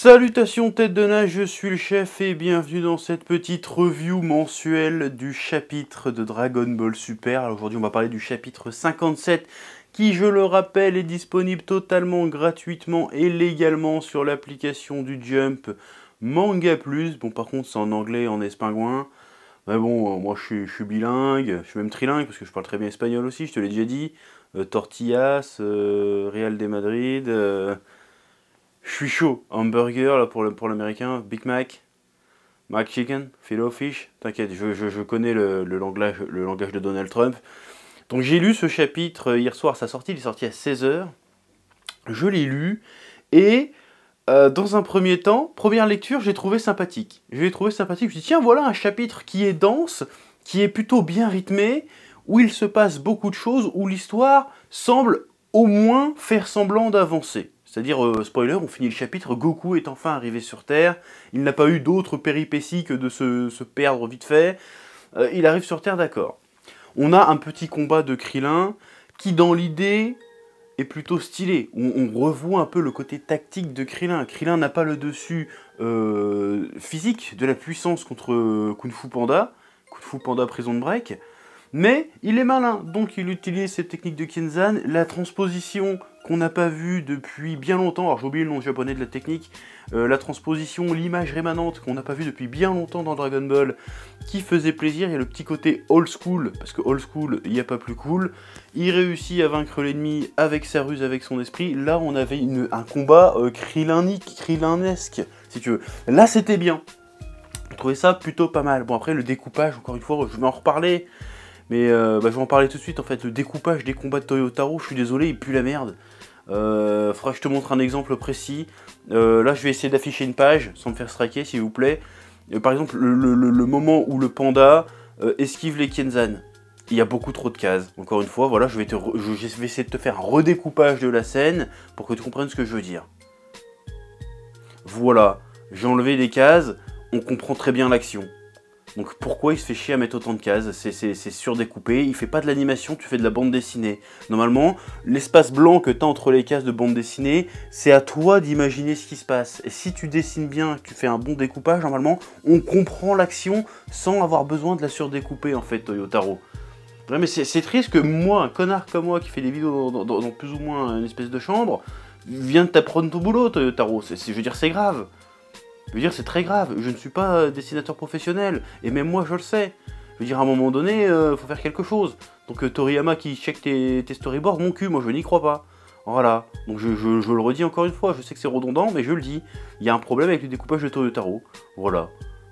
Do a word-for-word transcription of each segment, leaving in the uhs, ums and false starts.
Salutations tête de nage, je suis le chef et bienvenue dans cette petite review mensuelle du chapitre de Dragon Ball Super. Aujourd'hui on va parler du chapitre cinquante-sept qui, je le rappelle, est disponible totalement gratuitement et légalement sur l'application du Jump Manga Plus. Bon, par contre c'est en anglais et en espingouin. Mais bon, moi je suis, je suis bilingue, je suis même trilingue parce que je parle très bien espagnol aussi, je te l'ai déjà dit. Euh, tortillas, euh, Real de Madrid... Euh, Je suis chaud. Hamburger là, pour, le, pour l'américain, Big Mac, Mac Chicken, Filet Fish. T'inquiète, je, je, je connais le, le, langage, le langage de Donald Trump. Donc j'ai lu ce chapitre hier soir, sa sortie, il est sorti à seize heures. Je l'ai lu et euh, dans un premier temps, première lecture, j'ai trouvé sympathique. Je l'ai trouvé sympathique, je me suis dit tiens voilà un chapitre qui est dense, qui est plutôt bien rythmé, où il se passe beaucoup de choses, où l'histoire semble au moins faire semblant d'avancer. C'est-à-dire, euh, spoiler, on finit le chapitre, Goku est enfin arrivé sur Terre, il n'a pas eu d'autres péripéties que de se, se perdre vite fait, euh, il arrive sur Terre, d'accord. On a un petit combat de Krillin, qui dans l'idée est plutôt stylé, on, on revoit un peu le côté tactique de Krillin. Krillin n'a pas le dessus euh, physique de la puissance contre Kung Fu Panda, Kung Fu Panda Prison Break, mais il est malin, donc il utilise cette technique de Kenzan, la transposition qu'on n'a pas vue depuis bien longtemps, alors j'ai oublié le nom japonais de la technique, euh, la transposition, l'image rémanente qu'on n'a pas vue depuis bien longtemps dans Dragon Ball, qui faisait plaisir. Il y a le petit côté old school, parce que old school, il n'y a pas plus cool. Il réussit à vaincre l'ennemi avec sa ruse, avec son esprit. Là, on avait une, un combat euh, Krillinique, Krillinesque, si tu veux. Là, c'était bien. Je trouvais ça plutôt pas mal. Bon, après, le découpage, encore une fois, je vais en reparler. Mais euh, bah, je vais en parler tout de suite. En fait, le découpage des combats de Toyotaro, je suis désolé, il pue la merde. Euh, faudra que je te montre un exemple précis. Euh, là, je vais essayer d'afficher une page sans me faire striker, s'il vous plaît. Euh, par exemple, le, le, le moment où le panda euh, esquive les Kenzan. Il y a beaucoup trop de cases. Encore une fois, voilà, je vais, te je vais essayer de te faire un redécoupage de la scène pour que tu comprennes ce que je veux dire. Voilà, j'ai enlevé des cases, on comprend très bien l'action. Donc pourquoi il se fait chier à mettre autant de cases? C'est surdécoupé, il fait pas de l'animation, tu fais de la bande dessinée. Normalement, l'espace blanc que tu as entre les cases de bande dessinée, c'est à toi d'imaginer ce qui se passe. Et si tu dessines bien, que tu fais un bon découpage, normalement, on comprend l'action sans avoir besoin de la surdécouper en fait, Toyotaro. Ouais, mais c'est triste que moi, un connard comme moi qui fait des vidéos dans, dans, dans plus ou moins une espèce de chambre, vienne t'apprendre ton boulot, Toyotaro. Je veux dire, c'est grave. Je veux dire, c'est très grave, je ne suis pas dessinateur professionnel, et même moi je le sais. Je veux dire, à un moment donné, il euh, faut faire quelque chose. Donc euh, Toriyama qui check tes, tes storyboards, mon cul, moi je n'y crois pas. Voilà, donc je, je, je le redis encore une fois, je sais que c'est redondant, mais je le dis. Il y a un problème avec le découpage de Toyotaro, voilà.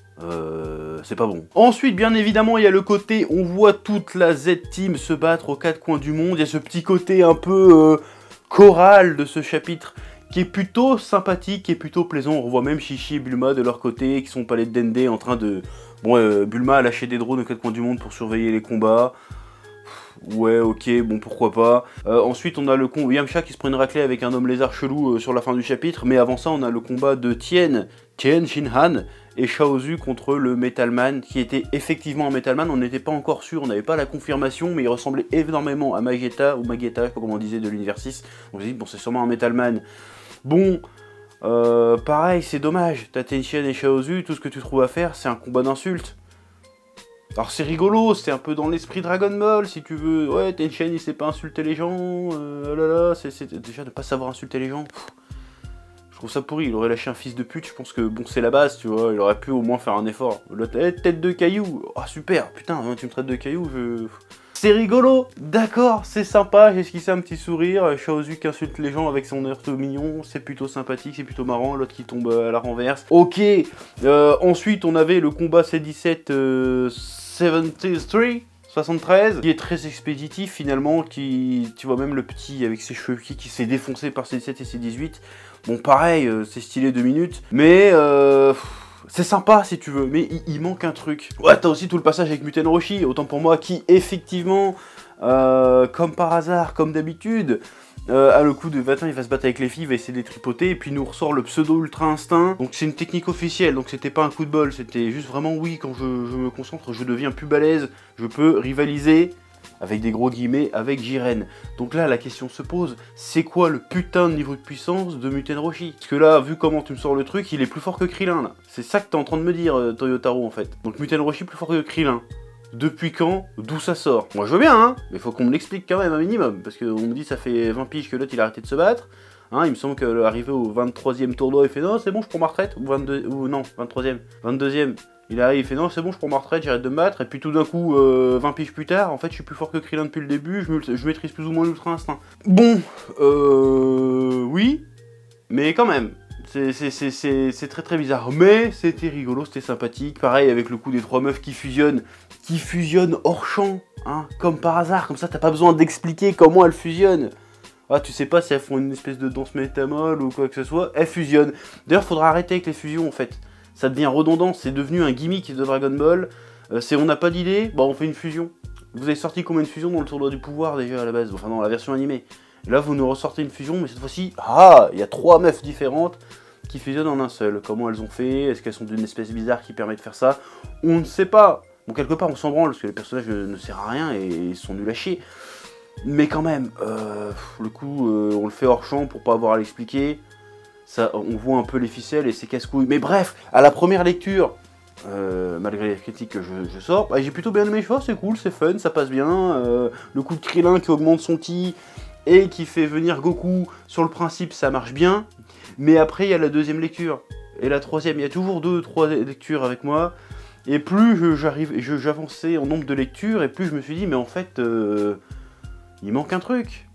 Euh, c'est pas bon. Ensuite, bien évidemment, il y a le côté, on voit toute la Z-Team se battre aux quatre coins du monde, il y a ce petit côté un peu euh, choral de ce chapitre, qui est plutôt sympathique, qui est plutôt plaisant. On revoit même Chichi et Bulma de leur côté, qui sont au palais de Dende en train de... Bon, euh, Bulma a lâché des drones aux quatre coins du monde pour surveiller les combats. Ouais, ok, bon, pourquoi pas. Euh, ensuite, on a le combat Yamcha qui se prend une raclée avec un homme lézard chelou euh, sur la fin du chapitre. Mais avant ça, on a le combat de Tien, Tien Shinhan et Chaozu contre le Metalman, qui était effectivement un Metalman. On n'était pas encore sûr, on n'avait pas la confirmation, mais il ressemblait énormément à Magetta, ou Magetta, je sais pas comment on disait, de l'univers six. On s'est dit, bon, c'est sûrement un Metalman. Bon, euh, pareil, c'est dommage. T'as Tenshin et Chaozu, tout ce que tu trouves à faire, c'est un combat d'insultes. Alors c'est rigolo, c'est un peu dans l'esprit Dragon Ball, si tu veux. Ouais, Tenshin, il sait pas insulter les gens. Euh, oh là là, c'est déjà de pas savoir insulter les gens. Pff, je trouve ça pourri. Il aurait lâché un fils de pute, je pense que bon, c'est la base, tu vois. Il aurait pu au moins faire un effort. L'autre, hey, tête de caillou. Oh super, putain, tu me traites de caillou, je... C'est rigolo, d'accord, c'est sympa, j'ai esquissé un petit sourire, Chaozu qui insulte les gens avec son air tout mignon, c'est plutôt sympathique, c'est plutôt marrant, l'autre qui tombe à la renverse. Ok, euh, ensuite on avait le combat C dix-sept euh, soixante-treize, soixante-treize, qui est très expéditif finalement, qui, tu vois même le petit avec ses cheveux qui, qui s'est défoncé par C dix-sept et C dix-huit. Bon pareil, euh, c'est stylé deux minutes, mais euh... c'est sympa si tu veux, mais il, il manque un truc. Ouais, t'as aussi tout le passage avec Muten Roshi, autant pour moi, qui effectivement, euh, comme par hasard, comme d'habitude, euh, a le coup de vingt ans, il va se battre avec les filles, il va essayer de les tripoter, et puis il nous ressort le pseudo ultra instinct. Donc c'est une technique officielle, donc c'était pas un coup de bol, c'était juste vraiment oui, quand je, je me concentre, je deviens plus balèze, je peux rivaliser avec des gros guillemets, avec Jiren. Donc là, la question se pose, c'est quoi le putain de niveau de puissance de Muten Roshi? Parce que là, vu comment tu me sors le truc, il est plus fort que Krillin, là. C'est ça que t'es en train de me dire, euh, Toyotaro, en fait. Donc Muten Roshi plus fort que Krillin. Depuis quand? D'où ça sort? Moi je veux bien, hein, mais faut qu'on me l'explique quand même un minimum, parce qu'on me dit ça fait vingt piges que l'autre il a arrêté de se battre. Hein, il me semble qu'arrivé au vingt-troisième tournoi, il fait non, c'est bon, je prends ma retraite. Ou vingt-deux, ou non, vingt-troisième. vingt-deuxième. Il arrive, il fait non, c'est bon, je prends ma retraite, j'arrête de me battre. Et puis tout d'un coup, euh, vingt piges plus tard, en fait, je suis plus fort que Krillin depuis le début, je, me, je maîtrise plus ou moins l'ultra instinct. Bon, euh. Oui, mais quand même. C'est très très bizarre, mais c'était rigolo, c'était sympathique. Pareil avec le coup des trois meufs qui fusionnent, qui fusionnent hors champ, hein, comme par hasard, comme ça t'as pas besoin d'expliquer comment elles fusionnent. Ah, tu sais pas si elles font une espèce de danse métamol ou quoi que ce soit, elles fusionnent. D'ailleurs, faudra arrêter avec les fusions en fait. Ça devient redondant, c'est devenu un gimmick de Dragon Ball. Euh, c'est on n'a pas d'idée, bah on fait une fusion. Vous avez sorti combien de fusions dans le tournoi du pouvoir déjà à la base, enfin dans la version animée. Et là, vous nous ressortez une fusion, mais cette fois-ci, ah, il y a trois meufs différentes qui fusionnent en un seul. Comment elles ont fait? Est-ce qu'elles sont d'une espèce bizarre qui permet de faire ça? On ne sait pas. Bon, quelque part, on s'en branle, parce que les personnages ne, ne servent à rien et ils sont nuls à chier. Mais quand même, euh, le coup, euh, on le fait hors champ pour pas avoir à l'expliquer. Ça, on voit un peu les ficelles et c'est casse-couilles. Mais bref, à la première lecture, euh, malgré les critiques que je, je sors, bah, j'ai plutôt bien aimé. Je vois, c'est cool, c'est fun, ça passe bien. Euh, le coup de Krillin qui augmente son ki et qui fait venir Goku, sur le principe, ça marche bien. Mais après, il y a la deuxième lecture. Et la troisième, il y a toujours deux, trois lectures avec moi. Et plus j'arrive, j'avançais en nombre de lectures, et plus je me suis dit, mais en fait, euh, il manque un truc.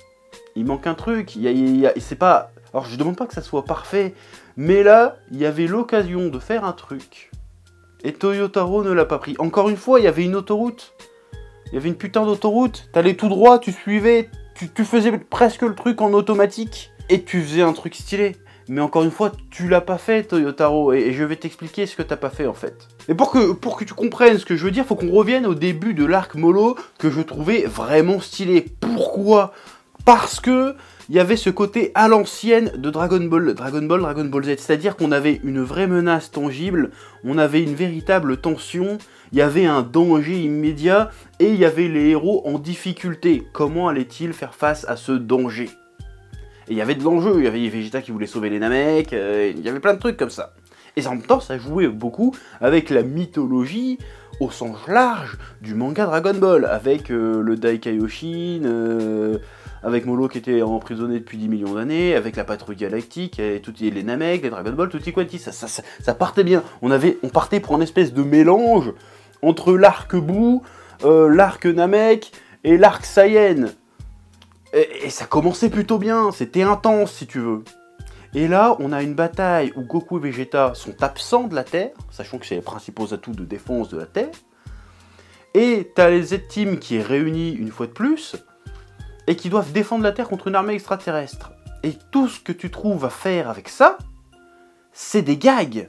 Il manque un truc. Il y a, il y a, c'est pas... Alors, je demande pas que ça soit parfait, mais là, il y avait l'occasion de faire un truc. Et Toyotaro ne l'a pas pris. Encore une fois, il y avait une autoroute. Il y avait une putain d'autoroute. T'allais tout droit, tu suivais, tu, tu faisais presque le truc en automatique. Et tu faisais un truc stylé. Mais encore une fois, tu l'as pas fait, Toyotaro. Et, et je vais t'expliquer ce que t'as pas fait, en fait. Et pour que, pour que tu comprennes ce que je veux dire, faut qu'on revienne au début de l'arc Molo, que je trouvais vraiment stylé. Pourquoi? Parce que il y avait ce côté à l'ancienne de Dragon Ball, Dragon Ball, Dragon Ball Z. C'est-à-dire qu'on avait une vraie menace tangible, on avait une véritable tension, il y avait un danger immédiat, et il y avait les héros en difficulté. Comment allaient-ils faire face à ce danger? Et il y avait de l'enjeu, il y avait Vegeta qui voulait sauver les Namek, euh, il y avait plein de trucs comme ça. Et en même temps, ça jouait beaucoup avec la mythologie au sens large du manga Dragon Ball, avec euh, le Dai Kaioshin, euh, avec Molo qui était emprisonné depuis dix millions d'années, avec la patrouille galactique, et tout, les Namek, les Dragon Ball, tutti quanti, ça, ça, ça, ça partait bien. On, avait, on partait pour un espèce de mélange entre l'arc Buu, euh, l'arc Namek et l'arc Saiyan. Et, et ça commençait plutôt bien, c'était intense si tu veux. Et là, on a une bataille où Goku et Vegeta sont absents de la Terre, sachant que c'est les principaux atouts de défense de la Terre. Et t'as les Z-Team qui est réunis une fois de plus, et qui doivent défendre la Terre contre une armée extraterrestre. Et tout ce que tu trouves à faire avec ça, c'est des gags.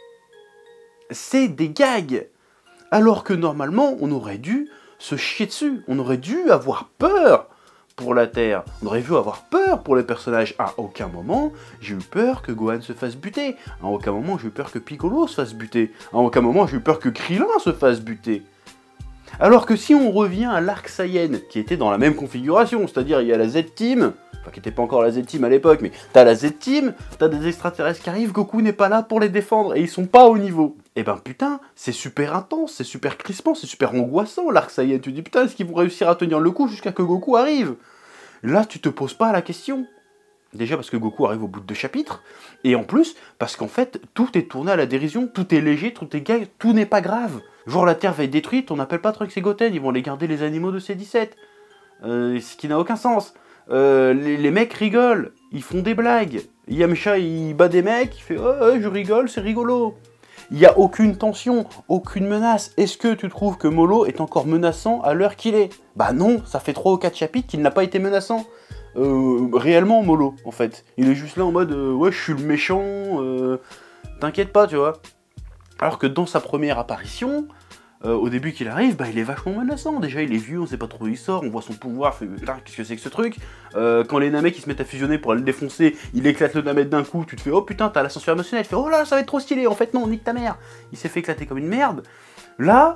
C'est des gags. Alors que normalement, on aurait dû se chier dessus, on aurait dû avoir peur pour la Terre. On aurait vu avoir peur pour les personnages. À aucun moment, j'ai eu peur que Gohan se fasse buter. À aucun moment, j'ai eu peur que Piccolo se fasse buter. À aucun moment, j'ai eu peur que Krillin se fasse buter. Alors que si on revient à l'arc Saiyan, qui était dans la même configuration, c'est-à-dire il y a la Z-Team, enfin qui n'était pas encore la Z-Team à l'époque, mais t'as la Z-Team, t'as des extraterrestres qui arrivent, Goku n'est pas là pour les défendre, et ils sont pas au niveau. Et ben putain, c'est super intense, c'est super crispant, c'est super angoissant l'arc Saiyan. Tu te dis putain, est-ce qu'ils vont réussir à tenir le coup jusqu'à que Goku arrive? Là, tu te poses pas la question. Déjà parce que Goku arrive au bout de deux chapitres, et en plus, parce qu'en fait, tout est tourné à la dérision, tout est léger, tout est gag, tout n'est pas grave. Genre la Terre va être détruite, on n'appelle pas Trunks et Goten, ils vont aller garder les animaux de C dix-sept. Euh, ce qui n'a aucun sens. Euh, les, les mecs rigolent, ils font des blagues. Yamcha, il bat des mecs, il fait oh, « oh, je rigole, c'est rigolo ». Il n'y a aucune tension, aucune menace. Est-ce que tu trouves que Molo est encore menaçant à l'heure qu'il est? Bah non, ça fait trois ou quatre chapitres qu'il n'a pas été menaçant. Euh, réellement, Molo, en fait. Il est juste là en mode euh, « ouais, je suis le méchant, euh, t'inquiète pas, tu vois ». Alors que dans sa première apparition, euh, au début qu'il arrive, bah il est vachement menaçant. Déjà, il est vieux, on sait pas trop où il sort, on voit son pouvoir, fait putain, qu'est-ce que c'est que ce truc? euh, Quand les Namek ils se mettent à fusionner pour aller le défoncer, il éclate le Namek d'un coup, tu te fais oh putain, t'as l'ascenseur émotionnel, tu fais oh là, ça va être trop stylé, en fait non, nique ta mère. Il s'est fait éclater comme une merde. Là,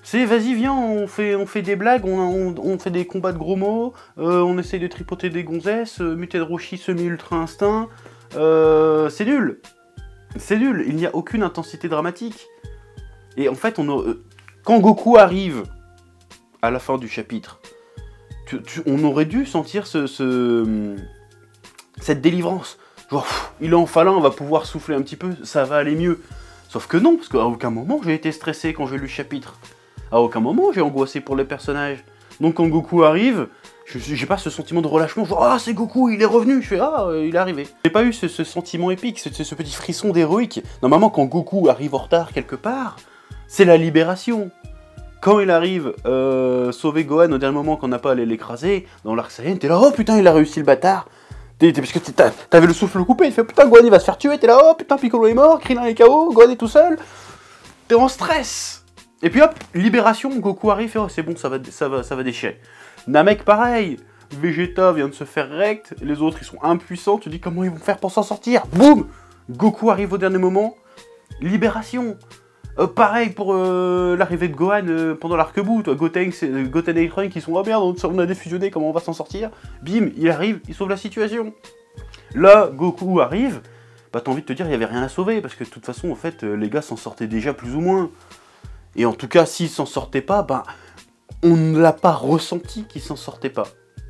C'est vas-y viens, on fait, on fait des blagues, on, on, on fait des combats de gros mots, euh, on essaye de tripoter des gonzesses, euh, muter de Roshi semi-ultra instinct, euh, c'est nul. C'est nul, il n'y a aucune intensité dramatique. Et en fait, on a, euh, quand Goku arrive à la fin du chapitre, tu, tu, on aurait dû sentir ce, ce, cette délivrance. Genre, pff, il est enfin là, on va pouvoir souffler un petit peu, ça va aller mieux. Sauf que non, parce qu'à aucun moment j'ai été stressé quand j'ai lu le chapitre. À aucun moment j'ai angoissé pour les personnages. Donc quand Goku arrive, j'ai pas ce sentiment de relâchement, genre ah c'est Goku, il est revenu, je fais ah euh, il est arrivé. J'ai pas eu ce, ce sentiment épique, ce, ce petit frisson d'héroïque. Normalement quand Goku arrive en retard quelque part, c'est la libération. Quand il arrive euh, sauver Gohan au dernier moment qu'on n'a pas à aller l'écraser, dans l'Arc Saiyan, t'es là oh putain il a réussi le bâtard. Parce que t'avais le souffle coupé, il fait putain Gohan il va se faire tuer, t'es là oh putain Piccolo est mort, Krillin est K O, Gohan est tout seul. T'es en stress. Et puis hop, libération, Goku arrive, fait, oh c'est bon, ça va, ça, va, ça va déchirer. Namek pareil, Vegeta vient de se faire rect, les autres ils sont impuissants, tu dis comment ils vont faire pour s'en sortir. Boum, Goku arrive au dernier moment, libération. Euh, pareil pour euh, l'arrivée de Gohan euh, pendant l'arc-bout, Goten, euh, Goten et Trunks qui sont oh merde, on a défusionné, comment on va s'en sortir. Bim, il arrive, il sauve la situation. Là, Goku arrive, bah t'as envie de te dire il n'y avait rien à sauver, parce que de toute façon, en fait, euh, les gars s'en sortaient déjà plus ou moins. Et en tout cas, s'ils s'en sortaient pas, ben, on ne l'a pas ressenti qu'ils s'en sortaient pas.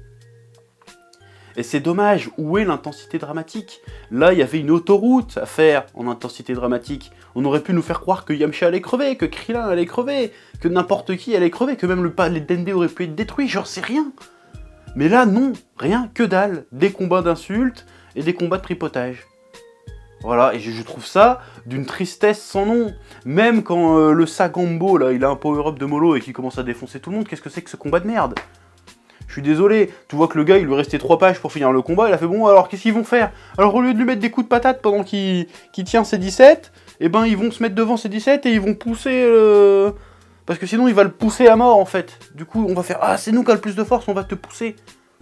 Et c'est dommage, où est l'intensité dramatique? Là, il y avait une autoroute à faire en intensité dramatique. On aurait pu nous faire croire que Yamcha allait crever, que Krillin allait crever, que n'importe qui allait crever, que même le palais Dende aurait pu être détruit, j'en sais rien. Mais là, non, rien, que dalle. Des combats d'insultes et des combats de tripotage. Voilà, et je, je trouve ça d'une tristesse sans nom. Même quand euh, le Sagambo, là, il a un power-up de mollo et qu'il commence à défoncer tout le monde, qu'est-ce que c'est que ce combat de merde? Je suis désolé, tu vois que le gars, il lui restait trois pages pour finir le combat, il a fait bon, alors qu'est-ce qu'ils vont faire? Alors au lieu de lui mettre des coups de patate pendant qu'il qu'il tient ses dix-sept, eh ben ils vont se mettre devant ses dix-sept et ils vont pousser... Euh... Parce que sinon, il va le pousser à mort, en fait. Du coup, on va faire, ah, c'est nous qui a le plus de force, on va te pousser.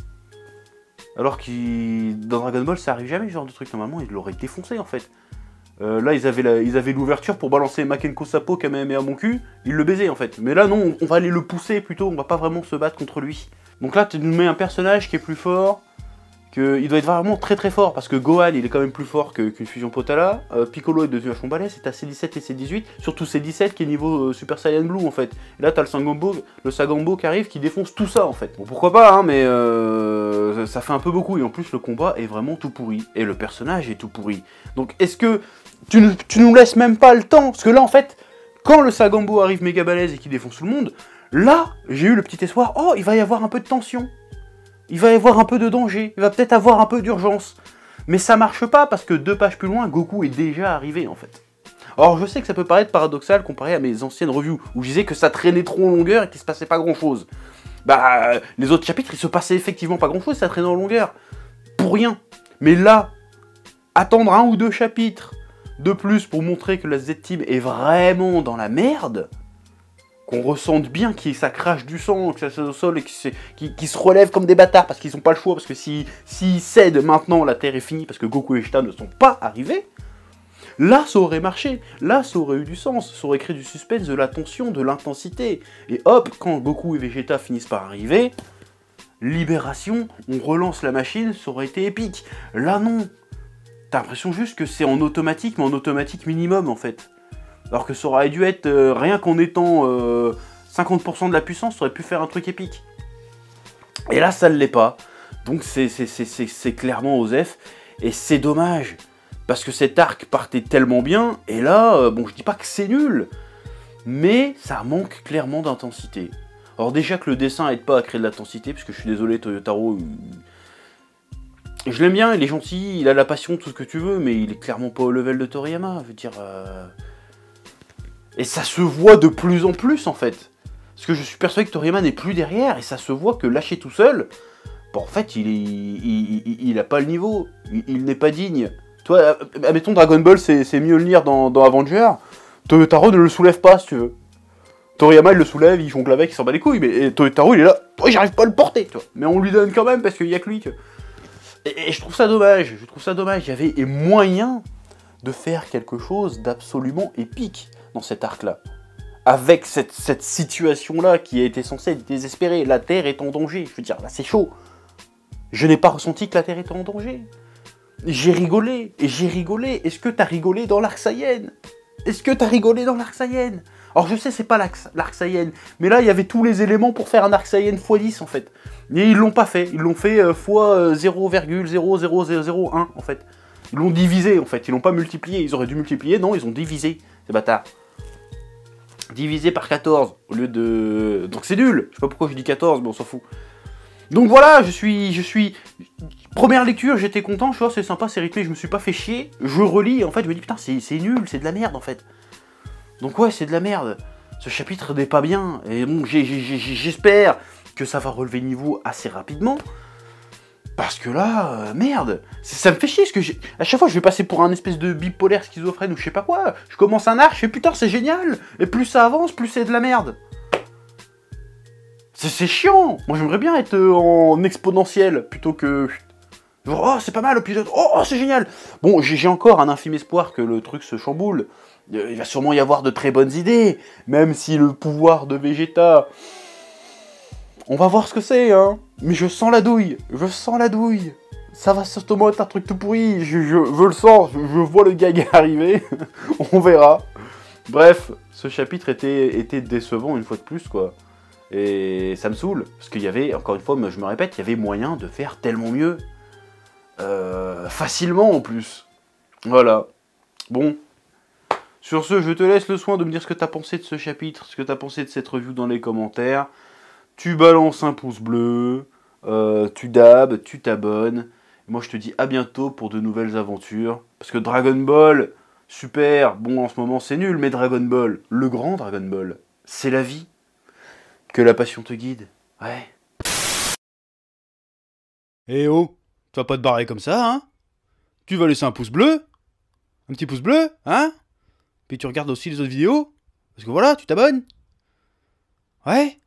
Alors que dans Dragon Ball, ça arrive jamais, ce genre de truc. Normalement, ils l'auraient défoncé, en fait. Euh, là, ils avaient la, ils avaient l'ouverture pour balancer Makenko Sapo, Kamehameha mon cul. Ils le baisaient, en fait. Mais là, non, on va aller le pousser, plutôt. On va pas vraiment se battre contre lui. Donc là, tu nous mets un personnage qui est plus fort. Que, il doit être vraiment très très fort. Parce que Gohan, il est quand même plus fort qu'une qu fusion Potala. Euh, Piccolo est devenu vachement balèze. C'est à C dix-sept et C dix-huit. Surtout C dix-sept qui est niveau euh, Super Saiyan Blue, en fait. Et là, t'as le Sagambo, le Sagambo qui arrive, qui défonce tout ça, en fait. Bon, pourquoi pas, hein, mais euh, ça fait un peu beaucoup. Et en plus, le combat est vraiment tout pourri. Et le personnage est tout pourri. Donc, est-ce que tu, ne, tu nous laisses même pas le temps? Parce que là, en fait, quand le Sagambo arrive méga balèze et qu'il défonce tout le monde, là, j'ai eu le petit espoir. Oh, il va y avoir un peu de tension. Il va y avoir un peu de danger, il va peut-être avoir un peu d'urgence. Mais ça marche pas parce que deux pages plus loin, Goku est déjà arrivé en fait. Alors je sais que ça peut paraître paradoxal comparé à mes anciennes reviews, où je disais que ça traînait trop en longueur et qu'il se passait pas grand chose. Bah, les autres chapitres, il se passait effectivement pas grand chose, ça traînait en longueur. Pour rien. Mais là, attendre un ou deux chapitres de plus pour montrer que la Z-Team est vraiment dans la merde, qu'on ressente bien que ça crache du sang, que ça se au sol et qu'ils qu qu se relèvent comme des bâtards parce qu'ils n'ont pas le choix, parce que s'ils si, si cèdent maintenant, la Terre est finie parce que Goku et Vegeta ne sont pas arrivés, là ça aurait marché, là ça aurait eu du sens, ça aurait créé du suspense, de la tension, de l'intensité. Et hop, quand Goku et Vegeta finissent par arriver, libération, on relance la machine, ça aurait été épique. Là non, t'as l'impression juste que c'est en automatique, mais en automatique minimum en fait. Alors que ça aurait dû être, euh, rien qu'en étant euh, cinquante pour cent de la puissance, ça aurait pu faire un truc épique. Et là, ça ne l'est pas. Donc c'est clairement Osef. Et c'est dommage. Parce que cet arc partait tellement bien. Et là, euh, bon, je dis pas que c'est nul. Mais ça manque clairement d'intensité. Alors déjà que le dessin aide pas à créer de l'intensité, parce que je suis désolé, Toyotaro... Je l'aime bien, il est gentil, il a la passion, tout ce que tu veux, mais il est clairement pas au level de Toriyama. Je veux dire... Euh... Et ça se voit de plus en plus, en fait. Parce que je suis persuadé que Toriyama n'est plus derrière, et ça se voit que lâché tout seul, bon, en fait, il, est, il, il, il a pas le niveau. Il, il n'est pas digne. Toi, admettons, Dragon Ball, c'est Mjolnir dans, dans Avenger. Toyotaro ne le soulève pas, si tu veux. Toriyama, il le soulève, il jongle avec, il s'en bat les couilles, mais Toyotaro, il est là. Oh, j'arrive pas à le porter, tu vois. Mais on lui donne quand même, parce qu'il y a que lui. Et, et je trouve ça dommage. Je trouve ça dommage. Il y avait moyen de faire quelque chose d'absolument épique dans cet arc-là. avec cette, cette situation-là qui a été censée être désespérée. La Terre est en danger. Je veux dire, là, c'est chaud. Je n'ai pas ressenti que la Terre était en danger. J'ai rigolé, et j'ai rigolé. Est-ce que t'as rigolé dans l'Arc Saiyan? Est-ce que t'as rigolé dans l'Arc Saiyan? Alors je sais, c'est pas l'Arc Saiyan, mais là, il y avait tous les éléments pour faire un Arc Saiyan fois dix, en fait. Et ils l'ont pas fait. Ils l'ont fait euh, fois zéro virgule zéro zéro zéro zéro un, en fait. Ils l'ont divisé, en fait. Ils l'ont pas multiplié. Ils auraient dû multiplier. Non, ils ont divisé, ces bâtards. Divisé par quatorze, au lieu de... Donc c'est nul. Je sais pas pourquoi je dis quatorze, mais on s'en fout. Donc voilà, je suis... je suis... Première lecture, j'étais content, je vois, c'est sympa, c'est rythmé, je me suis pas fait chier. Je relis, en fait, je me dis, putain, c'est nul, c'est de la merde, en fait. Donc ouais, c'est de la merde. Ce chapitre n'est pas bien. Et bon, j'espère que ça va relever niveau assez rapidement. Parce que là, euh, merde, ça me fait chier, parce que à chaque fois, je vais passer pour un espèce de bipolaire schizophrène ou je sais pas quoi. Je commence un arc, je fais, putain, c'est génial. Et plus ça avance, plus c'est de la merde. C'est chiant. Moi, j'aimerais bien être en exponentiel, plutôt que... Genre, oh, c'est pas mal, l'épisode, oh, oh c'est génial. Bon, j'ai encore un infime espoir que le truc se chamboule. Il va sûrement y avoir de très bonnes idées, même si le pouvoir de Vegeta... On va voir ce que c'est, hein. Mais je sens la douille, je sens la douille. Ça va certainement être un truc tout pourri, je, je, je le sens, je, je vois le gag arriver. On verra. Bref, ce chapitre était, était décevant une fois de plus, quoi. Et ça me saoule, parce qu'il y avait, encore une fois, je me répète, il y avait moyen de faire tellement mieux. Euh, facilement en plus. Voilà. Bon. Sur ce, je te laisse le soin de me dire ce que t'as pensé de ce chapitre, ce que t'as pensé de cette review dans les commentaires. Tu balances un pouce bleu, euh, tu dabs, tu t'abonnes. Moi je te dis à bientôt pour de nouvelles aventures. Parce que Dragon Ball, super, bon en ce moment c'est nul, mais Dragon Ball, le grand Dragon Ball, c'est la vie. Que la passion te guide. Ouais. Eh oh, tu vas pas te barrer comme ça, hein? Tu vas laisser un pouce bleu? Un petit pouce bleu, hein? Puis tu regardes aussi les autres vidéos? Parce que voilà, tu t'abonnes? Ouais?